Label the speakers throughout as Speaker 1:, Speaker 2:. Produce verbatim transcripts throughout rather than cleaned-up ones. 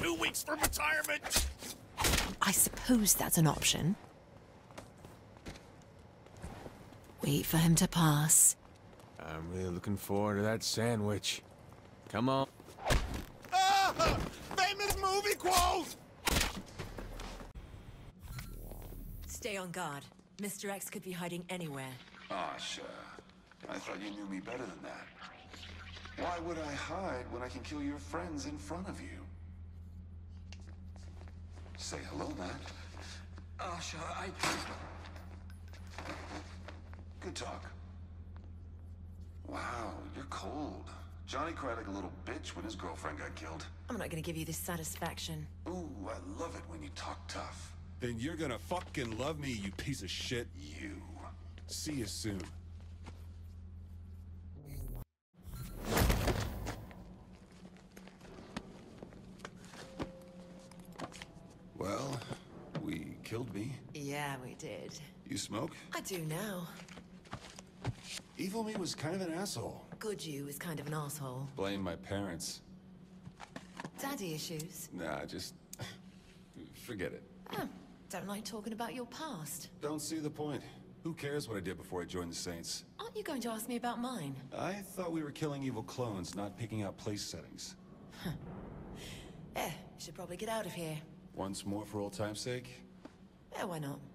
Speaker 1: two weeks for retirement.
Speaker 2: I suppose that's an option. Wait for him to pass.
Speaker 3: I'm really looking forward to that sandwich. Come on.
Speaker 1: Ah! Famous movie quote!
Speaker 2: Stay on guard. Mister X could be hiding anywhere.
Speaker 4: Asha, I thought you knew me better than that. Why would I hide when I can kill your friends in front of you? Say hello, Matt.
Speaker 5: Asha, I...
Speaker 4: Good talk. Wow, you're cold. Johnny cried like a little bitch when his girlfriend got killed.
Speaker 2: I'm not gonna give you this satisfaction.
Speaker 4: Ooh, I love it when you talk tough.
Speaker 1: Then you're gonna fucking love me, you piece of shit.
Speaker 4: You.
Speaker 1: See you soon.
Speaker 4: Well, we killed me.
Speaker 2: Yeah, we did.
Speaker 4: You smoke?
Speaker 2: I do now.
Speaker 4: Evil me was kind of an asshole.
Speaker 2: Good you is kind of an asshole.
Speaker 4: Blame my parents.
Speaker 2: Daddy issues.
Speaker 4: Nah, just... forget it.
Speaker 2: Oh, don't like talking about your past.
Speaker 4: Don't see the point. Who cares what I did before I joined the Saints?
Speaker 2: Aren't you going to ask me about mine?
Speaker 4: I thought we were killing evil clones, not picking out place settings.
Speaker 2: Eh, should probably get out of here.
Speaker 4: Once more for old time's sake?
Speaker 2: Yeah, why not?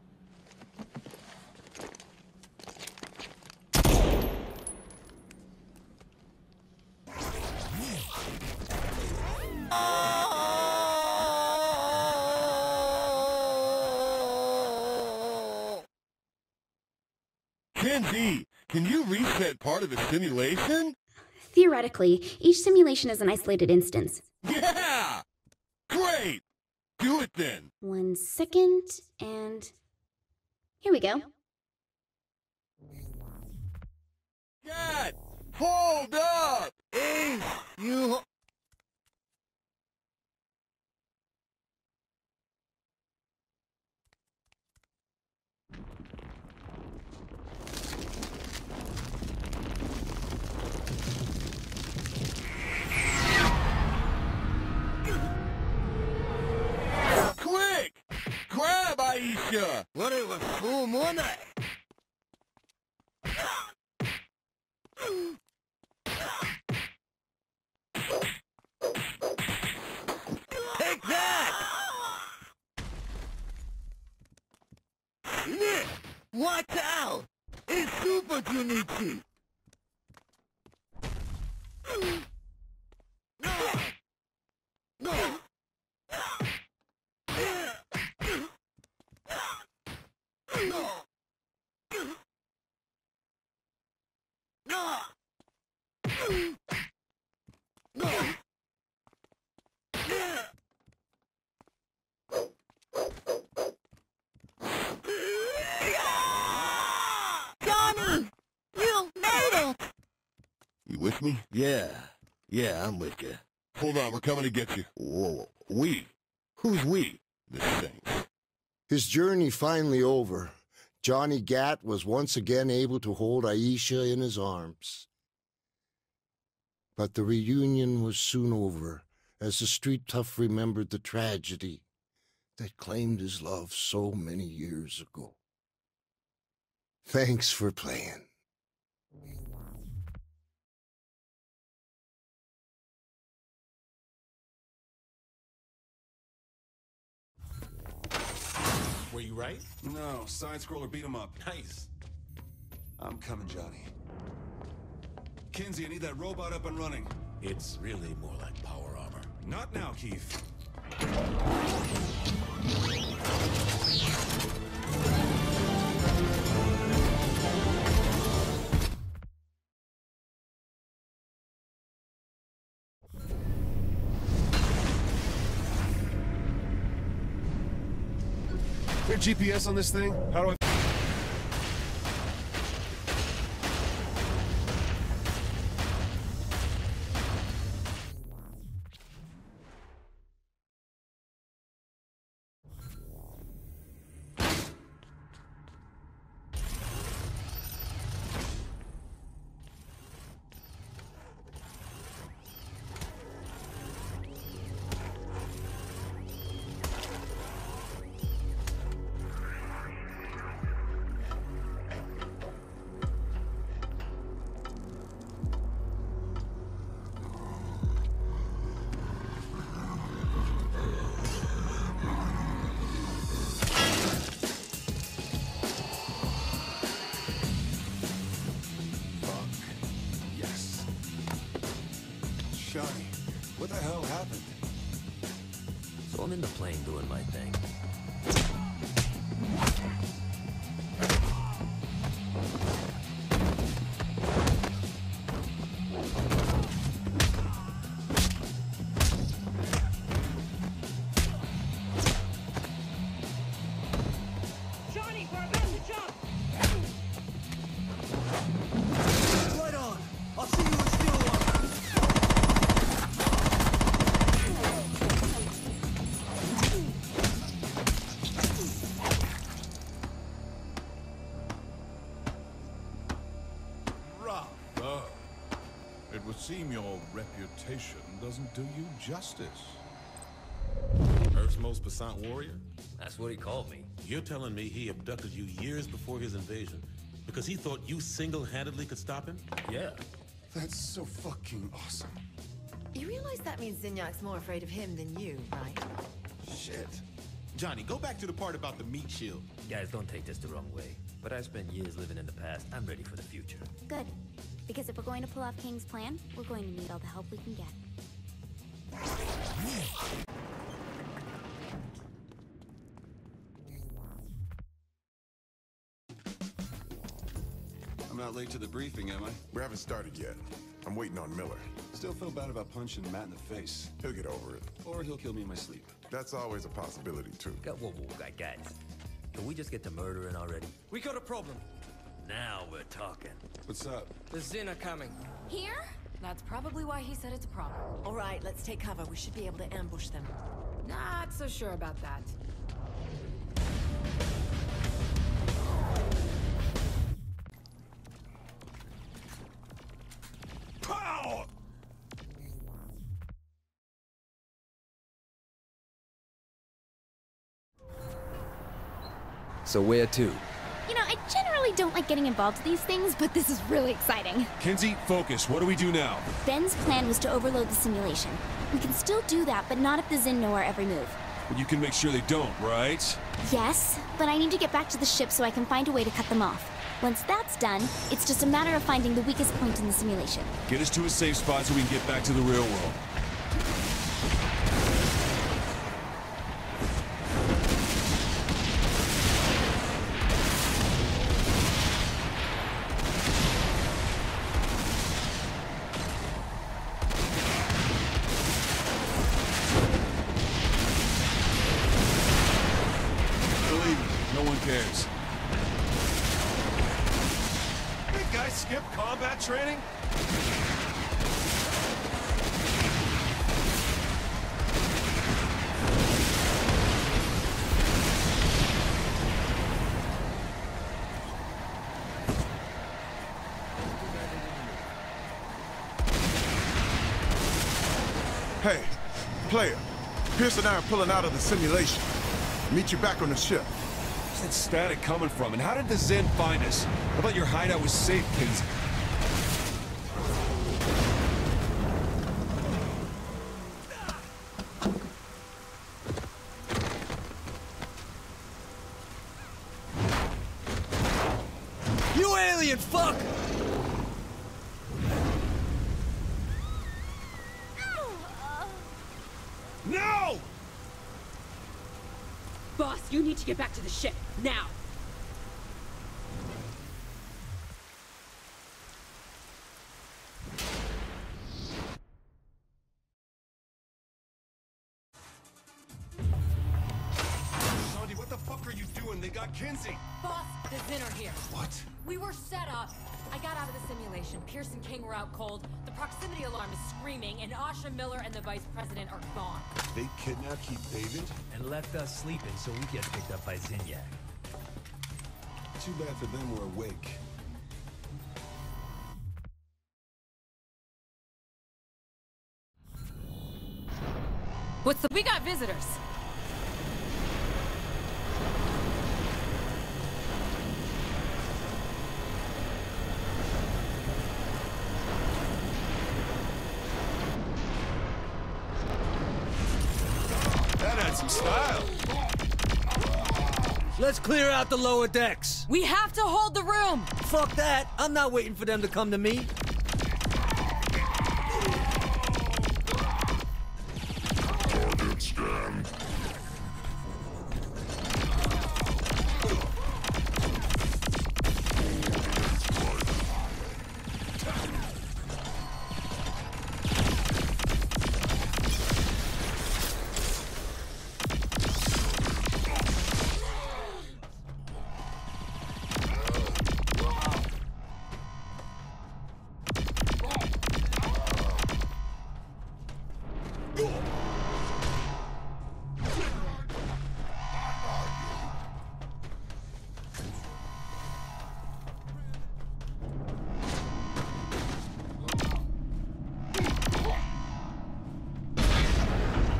Speaker 6: Kenzie, can you reset part of the simulation?
Speaker 7: Theoretically, each simulation is an isolated instance.
Speaker 6: Yeah! Great! Do it then!
Speaker 7: One second, and... here we go.
Speaker 6: God! Hold up! Ace, you... Quick! Grab Aisha! What is a full morning? Take that! Nick, watch out! It's Super Junichi! No! No! No! No! No! Johnny! You made it!
Speaker 8: You with me?
Speaker 6: Yeah. Yeah, I'm with you.
Speaker 8: Hold on, we're coming to get you.
Speaker 6: Whoa, we? Who's we?
Speaker 8: The Saints.
Speaker 9: His journey finally over, Johnny Gat was once again able to hold Aisha in his arms. But the reunion was soon over, as the street tough remembered the tragedy that claimed his love so many years ago. Thanks for playing.
Speaker 1: Were you right?
Speaker 4: No, side-scroller beat him up.
Speaker 1: Nice.
Speaker 4: I'm coming, Johnny. Kinsey, I need that robot up and running.
Speaker 1: It's really more like power armor.
Speaker 4: Not now, Keith.
Speaker 1: Is there G P S on this thing? How do I... What the hell happened?
Speaker 10: So I'm in the plane doing my thing.
Speaker 11: Johnny, we're about to jump! Right on! I'll see you in steel one!
Speaker 1: Rather. It would seem your reputation doesn't do you justice.
Speaker 12: Earth's most passant warrior?
Speaker 10: That's what he called me.
Speaker 12: You're telling me he abducted you years before his invasion because he thought you single-handedly could stop him?
Speaker 10: Yeah.
Speaker 1: That's so fucking awesome.
Speaker 2: You realize that means Zinyak's more afraid of him than you, right?
Speaker 12: Shit. Johnny, go back to the part about the meat shield.
Speaker 10: Guys, don't take this the wrong way, but I spent years living in the past. I'm ready for the future.
Speaker 7: Good. Because if we're going to pull off King's plan, we're going to need all the help we can get.
Speaker 4: I'm not late to the briefing, am I?
Speaker 1: We haven't started yet. I'm waiting on Miller.
Speaker 4: Still feel bad about punching Matt in the face.
Speaker 1: He'll get over it.
Speaker 4: Or he'll kill me in my sleep.
Speaker 1: That's always a possibility, too.
Speaker 10: Whoa, whoa, whoa, guys. Can we just get to murdering already?
Speaker 5: We got a problem.
Speaker 10: Now we're talking.
Speaker 4: What's up?
Speaker 5: The Zin are coming.
Speaker 7: Here?
Speaker 2: That's probably why he said it's a problem. All right, let's take cover. We should be able to ambush them.
Speaker 13: Not so sure about that.
Speaker 1: Pow!
Speaker 10: So where to?
Speaker 7: You know, I generally don't like getting involved in these things, but this is really exciting.
Speaker 1: Kinsey, focus. What do we do now?
Speaker 7: Ben's plan was to overload the simulation. We can still do that, but not if the Zin know our every move.
Speaker 1: But you can make sure they don't, right?
Speaker 7: Yes, but I need to get back to the ship so I can find a way to cut them off. Once that's done, it's just a matter of finding the weakest point in the simulation.
Speaker 1: Get us to a safe spot so we can get back to the real world. Believe me, no one cares. Big guy skip combat training?
Speaker 8: Hey, player. Pierce and I are pulling out of the simulation. Meet you back on the ship.
Speaker 1: Where's that static coming from? And how did the Zen find us? I thought your hideout was safe, Kinsey.
Speaker 5: You alien fuck!
Speaker 1: No!
Speaker 13: Boss, you need to get back to the ship, now!
Speaker 1: Sandy, what the fuck are you doing? They got Kinsey!
Speaker 2: Boss, the Zin are here.
Speaker 1: What?
Speaker 2: We were set up. I got out of the simulation. Pierce and King were out cold. The proximity alarm is screaming, and Asha Miller and the Vice President are gone.
Speaker 1: They kidnapped Keith David?
Speaker 10: And left us sleeping so we get picked up by Zinyak.
Speaker 4: Too bad for them we're awake.
Speaker 13: What's the- We got visitors!
Speaker 1: That had some style.
Speaker 5: Let's clear out the lower decks.
Speaker 13: We have to hold the room!
Speaker 5: Fuck that. I'm not waiting for them to come to me.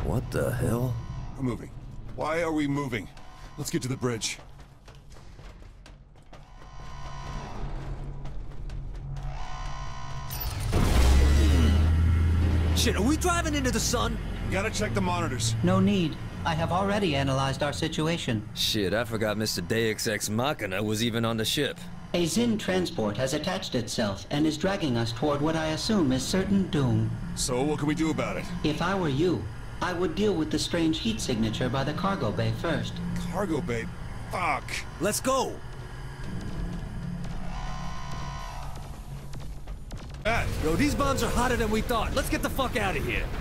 Speaker 10: What the hell?
Speaker 8: We're moving. Why are we moving? Let's get to the bridge.
Speaker 5: Shit, are we driving into the sun?
Speaker 8: Gotta check the monitors.
Speaker 14: No need. I have already analyzed our situation.
Speaker 5: Shit, I forgot Mister Deus Ex Machina was even on the ship.
Speaker 14: A Zin transport has attached itself and is dragging us toward what I assume is certain doom.
Speaker 8: So what can we do about it?
Speaker 14: If I were you, I would deal with the strange heat signature by the cargo bay first.
Speaker 8: Cargo bay? Fuck.
Speaker 5: Let's go!
Speaker 8: Ah.
Speaker 5: Yo, these bombs are hotter than we thought. Let's get the fuck out of here.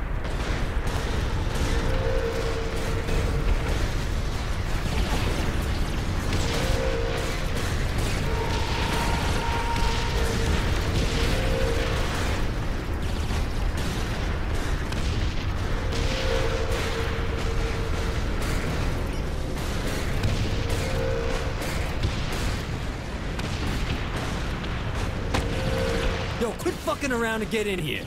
Speaker 5: Yo, quit fucking around and get in here.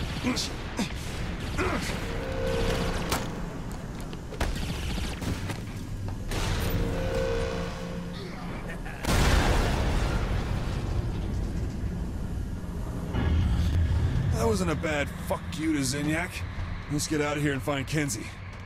Speaker 8: That wasn't a bad fuck you to Zinyak. Let's get out of here and find Kinzie.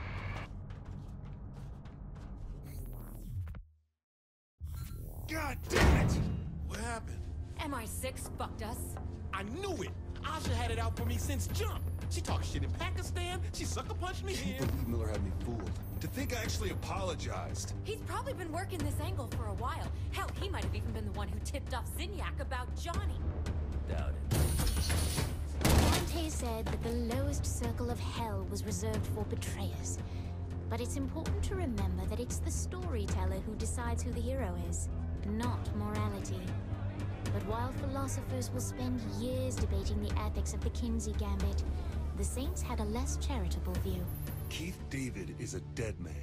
Speaker 8: God damn it!
Speaker 6: What happened?
Speaker 2: M I six fucked us.
Speaker 6: I knew it! Asha had it out for me since jump. She talked shit in Pakistan, she sucker punched me here.
Speaker 8: Miller had me fooled. To think I actually apologized.
Speaker 2: He's probably been working this angle for a while. Hell, he might have even been the one who tipped off Zinyak about Johnny.
Speaker 10: Doubt it.
Speaker 7: Dante said that the lowest circle of hell was reserved for betrayers. But it's important to remember that it's the storyteller who decides who the hero is, not morality. But while philosophers will spend years debating the ethics of the Kinzie Gambit, the Saints had a less charitable view.
Speaker 8: Keith David is a dead man.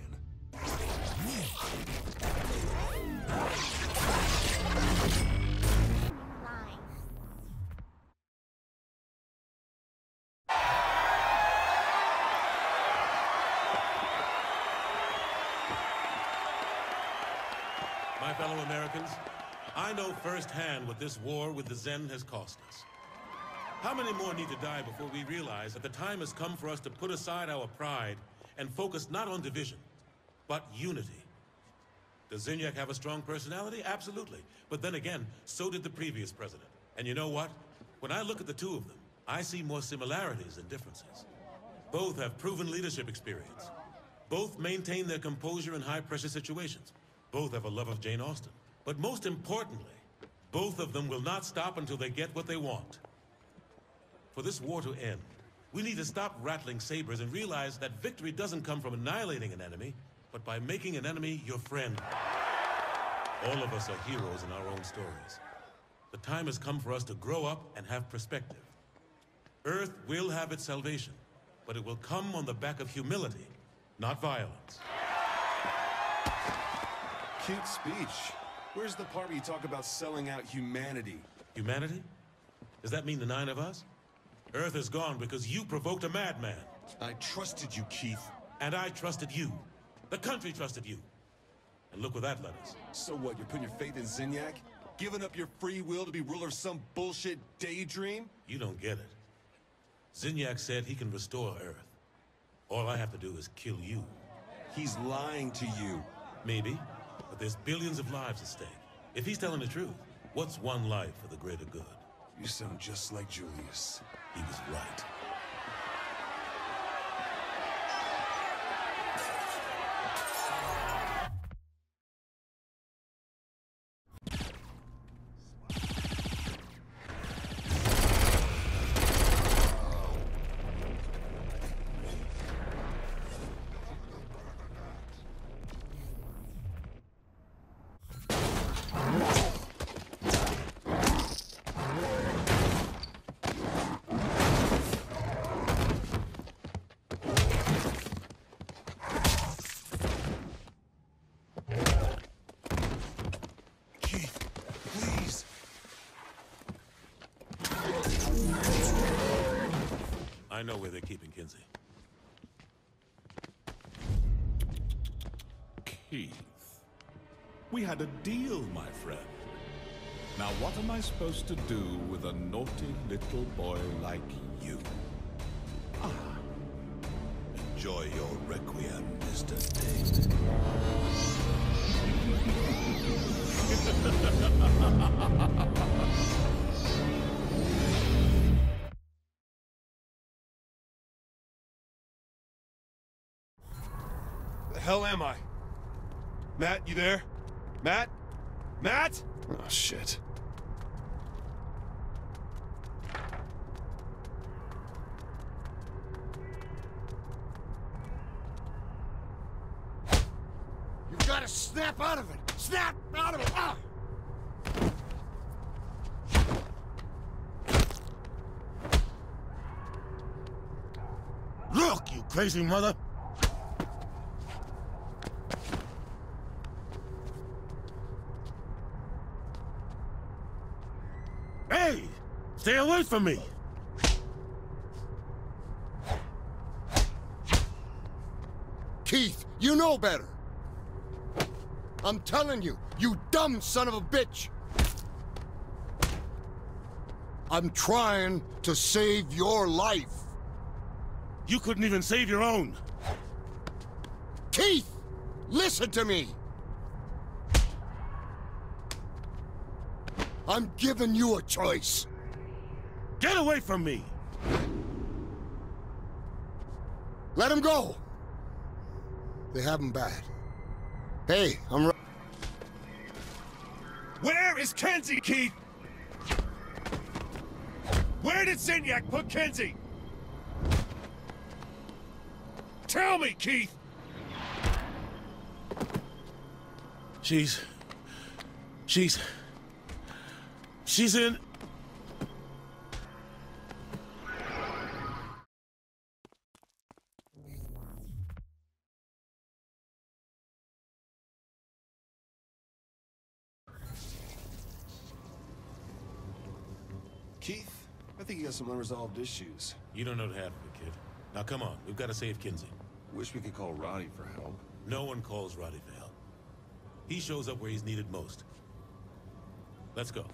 Speaker 12: My fellow Americans, I know firsthand what this war with the Zen has cost us. How many more need to die before we realize that the time has come for us to put aside our pride and focus not on division, but unity? Does Zinyak have a strong personality? Absolutely. But then again, so did the previous president. And you know what? When I look at the two of them, I see more similarities than differences. Both have proven leadership experience. Both maintain their composure in high-pressure situations. Both have a love of Jane Austen. But most importantly, both of them will not stop until they get what they want. For this war to end, we need to stop rattling sabers and realize that victory doesn't come from annihilating an enemy, but by making an enemy your friend. All of us are heroes in our own stories. The time has come for us to grow up and have perspective. Earth will have its salvation, but it will come on the back of humility, not violence.
Speaker 8: Cute speech. Where's the part where you talk about selling out humanity?
Speaker 12: Humanity? Does that mean the nine of us? Earth is gone because you provoked a madman.
Speaker 8: I trusted you, Keith.
Speaker 12: And I trusted you. The country trusted you. And look where that led us.
Speaker 8: So what, you're putting your faith in Zinyak? Giving up your free will to be ruler of some bullshit daydream?
Speaker 12: You don't get it. Zinyak said he can restore Earth. All I have to do is kill you.
Speaker 8: He's lying to you.
Speaker 12: Maybe, but there's billions of lives at stake. If he's telling the truth, what's one life for the greater good?
Speaker 8: You sound just like Julius.
Speaker 12: He was right. I know where they're keeping Kinzie.
Speaker 1: Keith, we had a deal, my friend. Now what am I supposed to do with a naughty little boy like you? Ah, enjoy your requiem, Mister Date.
Speaker 15: The hell am I? Matt, you there? Matt? Matt? Oh, shit.
Speaker 9: You've got to snap out of it! Snap out of it! Ah!
Speaker 6: Look, you crazy mother! Hey! Stay away from me!
Speaker 9: Keith, you know better! I'm telling you, you dumb son of a bitch! I'm trying to save your life!
Speaker 6: You couldn't even save your own!
Speaker 9: Keith! Listen to me! I'm giving you a choice!
Speaker 6: Get away from me!
Speaker 9: Let him go! They have him bad. Hey, I'm right.
Speaker 15: Where is Kinzie, Keith? Where did Zinyak put Kinzie? Tell me, Keith!
Speaker 6: She's... She's... She's in...
Speaker 15: Keith, I think you got some unresolved issues.
Speaker 12: You don't know half of it, kid. Now come on, we've got to save Kinzie.
Speaker 15: Wish we could call Roddy for help.
Speaker 12: No one calls Roddy for help. He shows up where he's needed most. Let's go.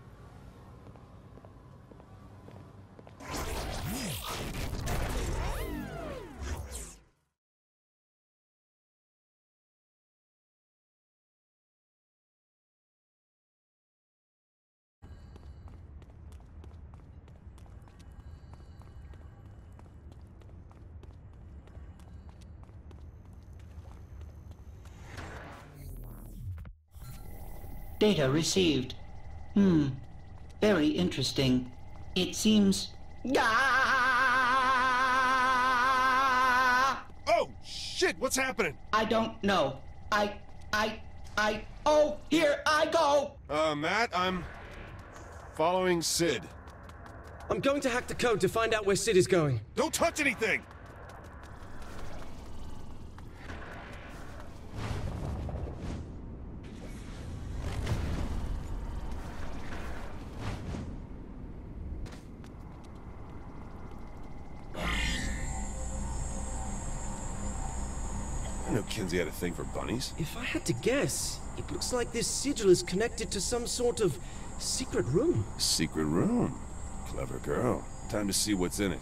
Speaker 14: Data received. Hmm. Very interesting. It seems... Ah!
Speaker 15: Oh, shit! What's happening?
Speaker 14: I don't know. I... I... I... Oh, here I go!
Speaker 15: Uh, Matt, I'm... following Sid.
Speaker 11: I'm going to hack the code to find out where Sid is going.
Speaker 15: Don't touch anything! I know Kinzie had a thing for bunnies.
Speaker 11: If I had to guess, it looks like this sigil is connected to some sort of secret room.
Speaker 15: Secret room. Clever girl. Time to see what's in it.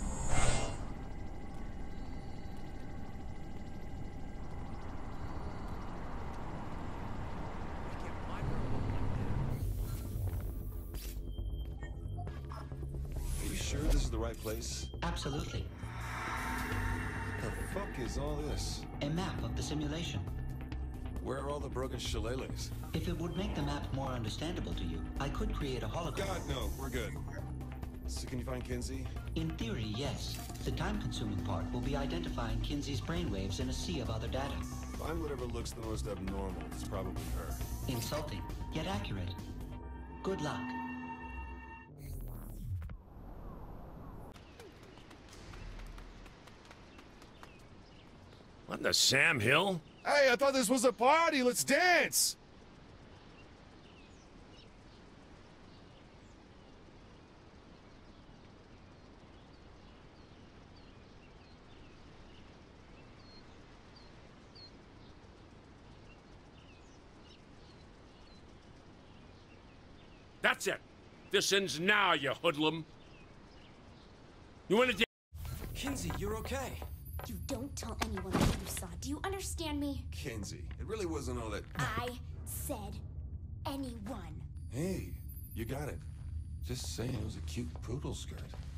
Speaker 15: Are you sure this is the right place?
Speaker 14: Absolutely.
Speaker 15: What the fuck is all this?
Speaker 14: A map of the simulation.
Speaker 15: Where are all the broken shillelaghs?
Speaker 14: If it would make the map more understandable to you, I could create a hologram.
Speaker 15: God, no. We're good. So can you find Kinzie?
Speaker 14: In theory, yes. The time-consuming part will be identifying Kinzie's brainwaves in a sea of other data.
Speaker 15: Find whatever looks the most abnormal. It's probably her.
Speaker 14: Insulting, yet accurate. Good luck.
Speaker 6: What the Sam Hill?
Speaker 15: Hey, I thought this was a party. Let's dance!
Speaker 16: That's it. This ends now, you hoodlum. You wanna d-
Speaker 11: Kinzie, you're okay.
Speaker 7: You don't tell anyone what you saw. Do you understand me?
Speaker 4: Kinzie, it really wasn't all that...
Speaker 7: I said anyone.
Speaker 4: Hey, you got it. Just saying it was a cute poodle skirt.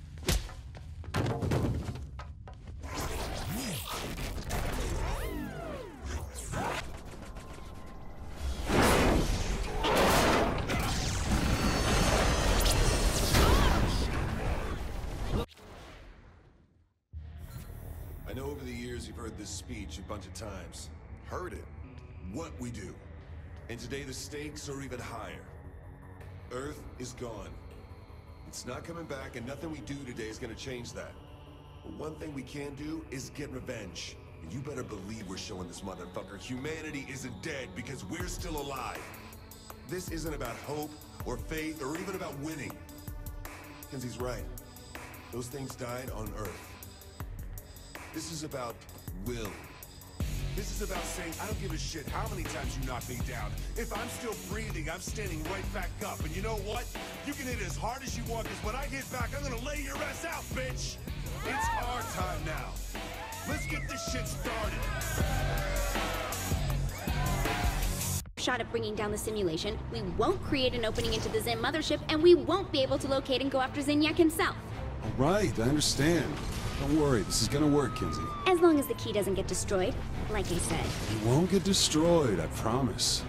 Speaker 4: I know over the years you've heard this speech a bunch of times. Heard it. What we do. And today the stakes are even higher. Earth is gone. It's not coming back, and nothing we do today is gonna change that. But one thing we can do is get revenge. And you better believe we're showing this motherfucker humanity isn't dead because we're still alive. This isn't about hope or faith or even about winning. Kinzie's right. Those things died on Earth. This is about will. This is about saying, I don't give a shit how many times you knock me down. If I'm still breathing, I'm standing right back up. And you know what? You can hit it as hard as you want, because when I hit back, I'm gonna lay your ass out, bitch! It's our time now. Let's get this shit started.
Speaker 17: Shot at bringing down the simulation, we won't create an opening into the Zen mothership, and we won't be able to locate and go after Zinyak himself.
Speaker 15: All right, I understand. Don't worry, this is gonna work, Kinzie.
Speaker 17: As long as the key doesn't get destroyed, like I said.
Speaker 15: It won't get destroyed, I promise.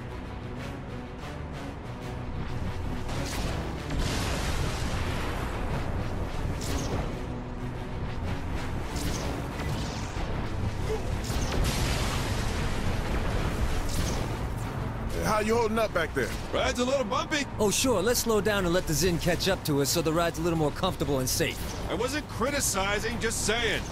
Speaker 8: How you holding up back there?
Speaker 15: Ride's a little bumpy.
Speaker 5: Oh, sure. Let's slow down and let the Zin catch up to us so the ride's a little more comfortable and safe.
Speaker 15: I wasn't criticizing, just saying.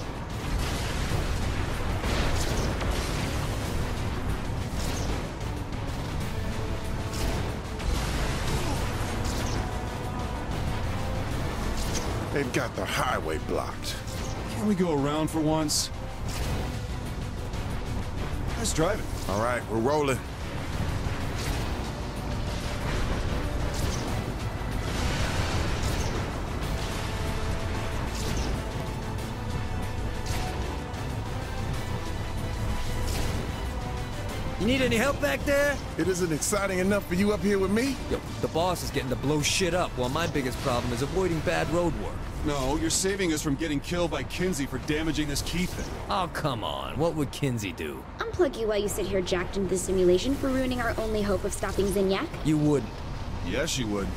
Speaker 8: They've got the highway blocked.
Speaker 15: Can't we go around for once? Nice driving.
Speaker 8: All right, we're rolling.
Speaker 5: You need any help back there?
Speaker 8: It isn't exciting enough for you up here with me?
Speaker 5: Yo, the boss is getting to blow shit up, while my biggest problem is avoiding bad road work.
Speaker 15: No, you're saving us from getting killed by Kinzie for damaging this key thing.
Speaker 5: Oh, come on. What would Kinzie do?
Speaker 17: Unplug you while you sit here jacked into the simulation for ruining our only hope of stopping Zinyak?
Speaker 5: You wouldn't.
Speaker 15: Yes, you would.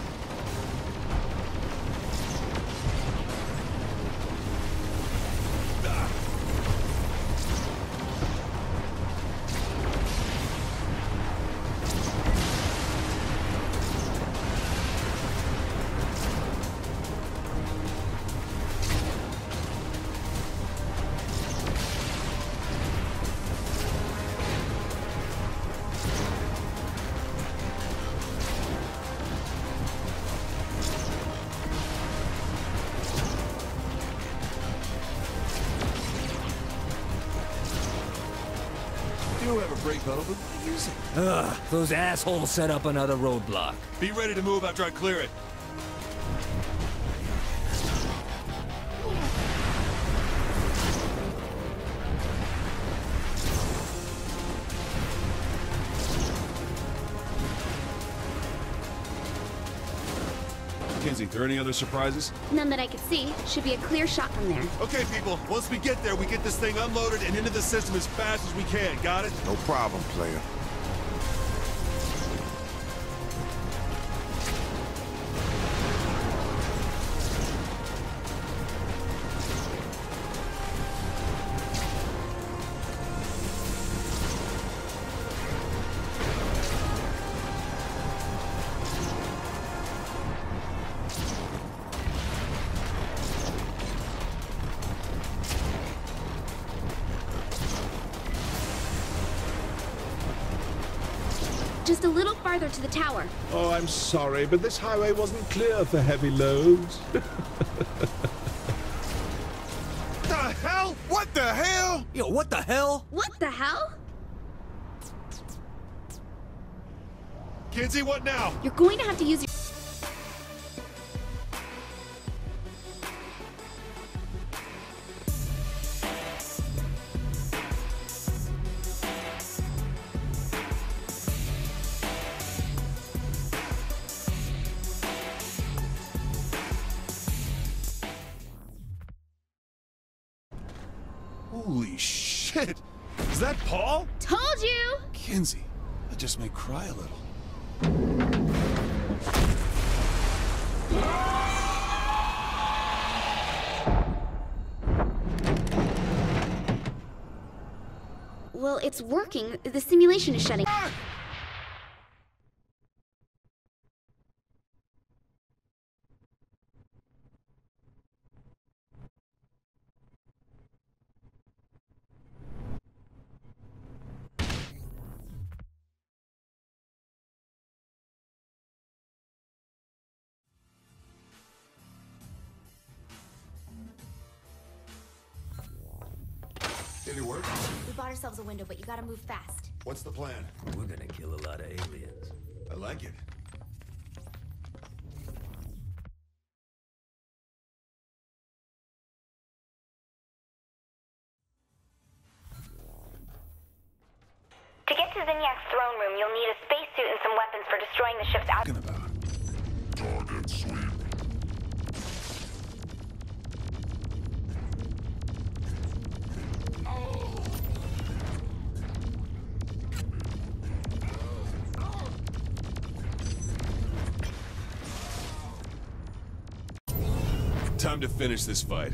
Speaker 4: You do have a brake pedal, but why use it?
Speaker 5: Ugh, those assholes set up another roadblock.
Speaker 15: Be ready to move after I clear it. Kinzie, there any other surprises?
Speaker 17: None that I could see. Should be a clear shot from there.
Speaker 15: Okay, people. Once we get there, we get this thing unloaded and into the system as fast as we can. Got it?
Speaker 8: No problem, player.
Speaker 17: Just a little farther to the tower.
Speaker 18: Oh, I'm sorry, but this highway wasn't clear for heavy loads.
Speaker 8: The hell? What the hell?
Speaker 5: Yo, what the hell?
Speaker 17: What the hell?
Speaker 15: Kinsey, what now?
Speaker 17: You're going to have to use your...
Speaker 15: Holy shit! Is that Paul?
Speaker 17: Told you!
Speaker 15: Kinsey, that just may cry a little.
Speaker 17: Well, it's working. The simulation is shutting.
Speaker 4: Did it work?
Speaker 17: We bought ourselves a window, but you gotta move fast.
Speaker 4: What's the plan?
Speaker 10: We're gonna kill a lot of aliens.
Speaker 4: I like it.
Speaker 19: To get to Zinyak's throne room, you'll need a spacesuit and some weapons for destroying the ship's out-
Speaker 4: About. Target sweep.
Speaker 15: Time to finish this fight.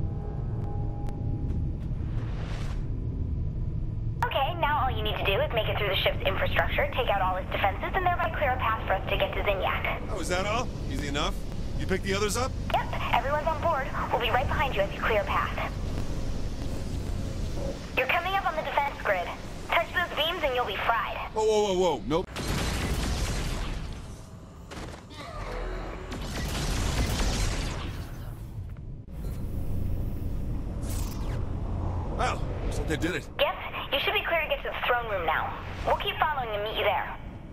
Speaker 19: Okay, now all you need to do is make it through the ship's infrastructure, take out all its defenses, and thereby clear a path for us to get to Zinyak.
Speaker 15: Oh, is that all? Easy enough? You pick the others up?
Speaker 19: Yep, everyone's on board. We'll be right behind you as you clear a path. You're coming up on the defense grid. Touch those beams and you'll be fried.
Speaker 15: Whoa, whoa, whoa, whoa. Nope. Well, looks like they did it.
Speaker 19: Yes, you should be clear to get to the throne room now. We'll keep following and meet you there.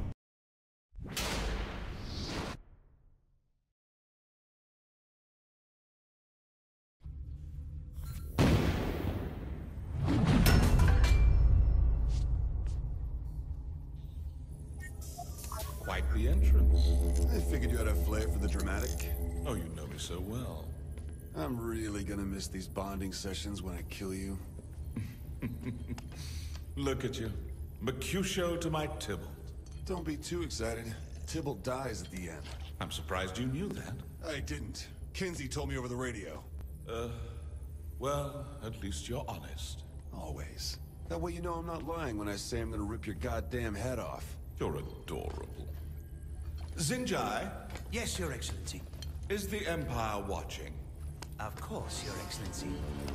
Speaker 1: Quite the entrance.
Speaker 4: I figured you had a flair for the dramatic.
Speaker 1: Oh, you know me so well.
Speaker 4: I'm really gonna miss these bonding sessions when I kill you.
Speaker 1: Look at you. Mercutio to my Tybalt.
Speaker 4: Don't be too excited. Tybalt dies at the end.
Speaker 1: I'm surprised you knew that.
Speaker 4: I didn't. Kinsey told me over the radio.
Speaker 1: Uh, well, at least you're honest.
Speaker 4: Always. That way you know I'm not lying when I say I'm gonna rip your goddamn head off.
Speaker 1: You're adorable. Zinjai?
Speaker 20: Yes, Your Excellency.
Speaker 1: Is the Empire watching?
Speaker 20: Of course, Your Excellency.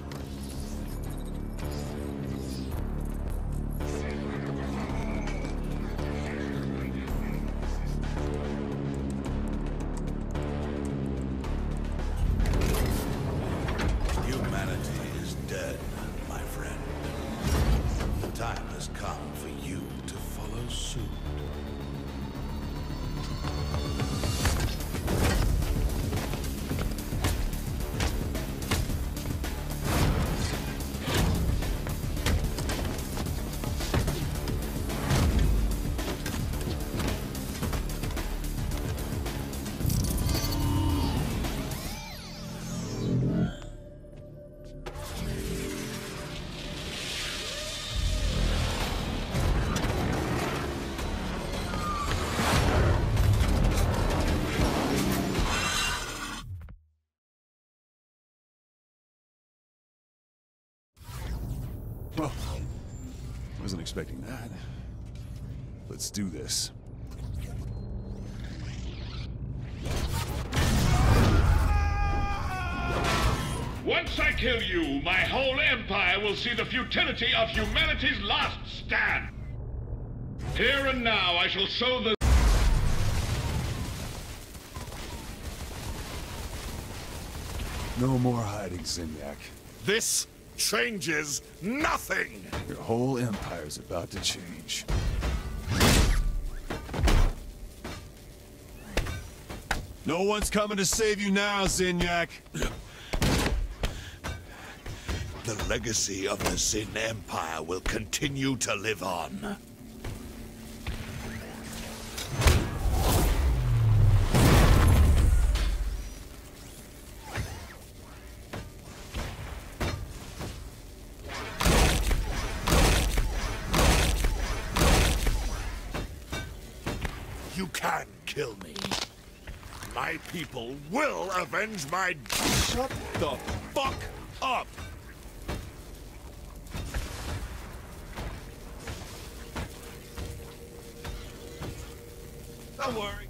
Speaker 1: Humanity is dead, my friend. The time has come for you to follow suit.
Speaker 15: Well, wasn't expecting that. Let's do this.
Speaker 16: Once I kill you, my whole empire will see the futility of humanity's last stand. Here and now, I shall show the...
Speaker 15: No more hiding, Zinyak.
Speaker 8: This changes nothing!
Speaker 15: Your whole empire's about to change. No one's coming to save you now, Zinyak.
Speaker 1: The legacy of the Zin Empire will continue to live on. You can kill me. My people will avenge my...
Speaker 15: Shut the fuck up! Don't worry.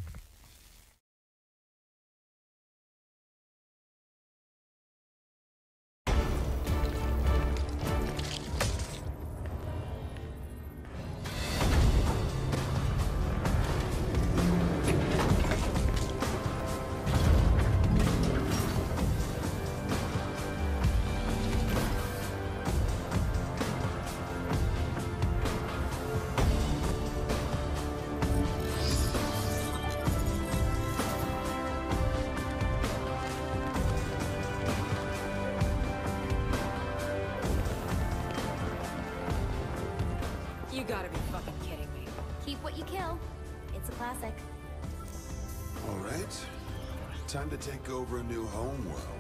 Speaker 2: You gotta be fucking kidding me.
Speaker 7: Keep what you kill. It's a classic.
Speaker 4: All right. Time to take over a new homeworld.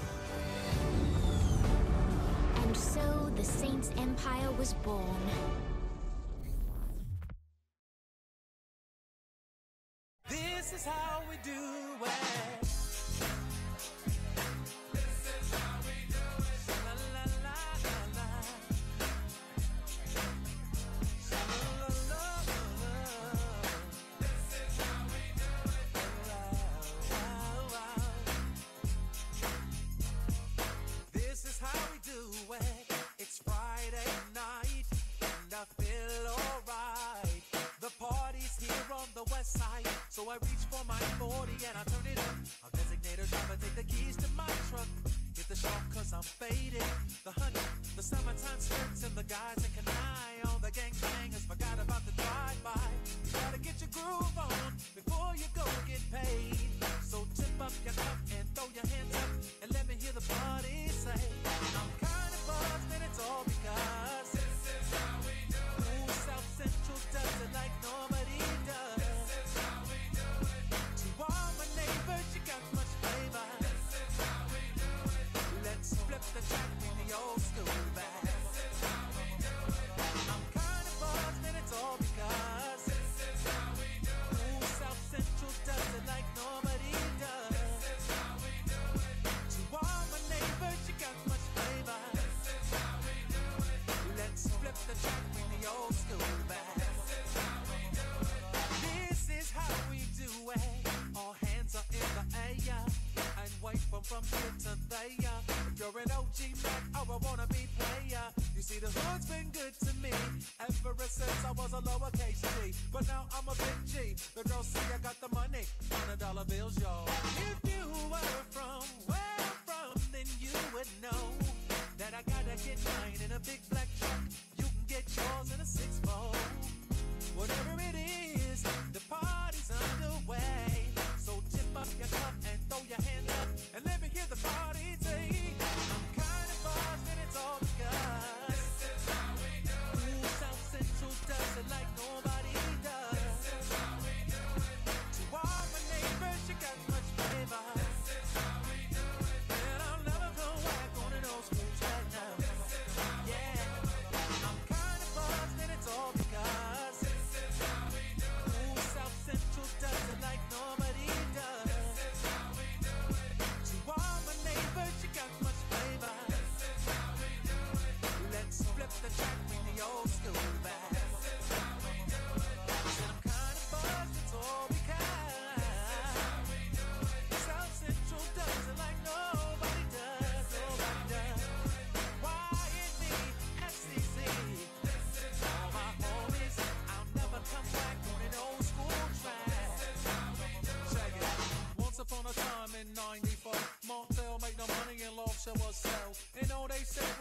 Speaker 7: And so the Saints' Empire was born.
Speaker 6: This is how we do it. This is how we do it. La la la la la. La la la la. This is how we do it. Wow, wow. This is how we do it. It's Friday night and I feel alright. The party's here on the west side, so I reach for my forty and I turn it up. I'll designate a driver, take the keys to my truck. Hit the shop cause I'm faded. The honey, the summertime skirts and the guys in Kanai. All the gangbangers forgot about the drive-by. You gotta get your groove on before you go get paid. So tip up your cup and throw your hands up and let me hear the party say, I'm kinda buzzed and it's all because this is how we do it. Ooh, South Central does it like nobody does. This is how we do it. To all my neighbors, you got much flavor. This is how we do it. Let's flip the track in the old school back. This is how we do it. I'm kinda buzzed and it's all because this is how we do it. Ooh, South Central does it like nobody does. This is how we do it. To all my neighbors, you got much flavor. This is how we do it. Let's flip the track in the old school back. This is how we do it. This is how we do it. All hands are in the air and wait from from here to there. If you're an O G Mac or a wannabe player, you see the hood's been good to me ever since I was a lowercase G. But now I'm a big G. The girls see I got the money on a dollar bills, y'all. If you were from where I'm from, then you would know that I gotta get mine in a big black truck. You can get yours in a six fold. Whatever it is, the party's underway. So tip up your cup and throw your hand up and let me hear the party say, I'm kinda buzzed and it's all because this is how we do it. Ooh, South Central does it like nobody does. This is how we do it. To all my neighbors, you got much flavor. This is how we do it. And I'll never go back on an old school track now. This is how we yeah. do it. I'm kinda buzzed and it's all because this is how we do it. Ooh, South Central does it like nobody does. This is how we do it.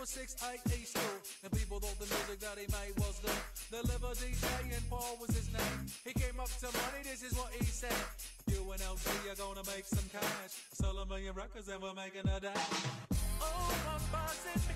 Speaker 6: six eight East School, and people thought the music that he made was good. The liver D J and Paul was his name. He came up to money, this is what he said. You and L G are gonna make some cash. Sell a million records and we're making a dash. Oh, I'm buzzing.